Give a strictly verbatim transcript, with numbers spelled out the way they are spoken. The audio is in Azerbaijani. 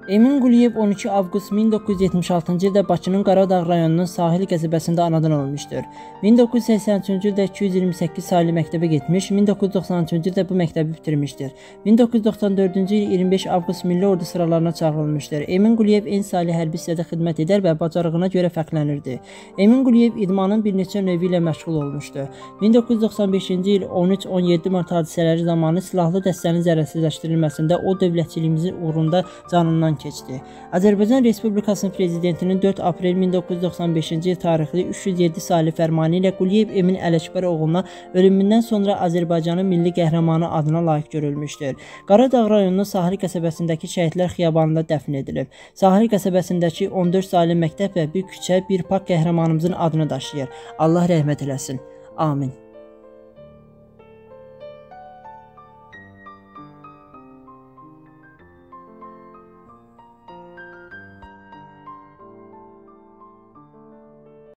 Emin Quliyev on iki avqust min doqquz yüz yetmiş altıncı ildə Bakının Qaradağ rayonunun Sahil qəsəbəsində anadan olmuşdur. min doqquz yüz səksən üçüncü ildə iki yüz iyirmi səkkiz saylı məktəbə getmiş, min doqquz yüz doxsan üçüncü ildə bu məktəbi bitirmişdir. min doqquz yüz doxsan dördüncü il iyirmi beş avqust Milli Ordu sıralarına çağırılmışdır. Emin Quliyev en saylı hərbi hissədə xidmət edər və bacarığına görə fərqlənirdi. Emin Quliyev idmanın bir neçə növü ilə məşğul olmuşdur. min doqquz yüz doxsan beşinci il on üç on yeddi mart hadisələri zamanı silahlı dəstənin zərərsizləşdirilməsində o dövlətçiliyimizin uğrunda canından keçdi. Azərbaycan Respublikasının Prezidentinin dörd aprel min doqquz yüz doxsan beşinci il tarixli üç yüz yeddi saylı fərmanı ilə Quliyev Emin Ələkbər oğluna ölümündən sonra Azərbaycanın milli qəhrəmanı adına layiq görülmüşdür. Qaradağ rayonunun Sahil qəsəbəsindəki Şəhidlər Xiyabanında dəfn edilib. Sahil qəsəbəsindəki on dörd saylı məktəb və bir küçə bir park qəhrəmanımızın adını daşıyır. Allah rəhmət eləsin. Amin.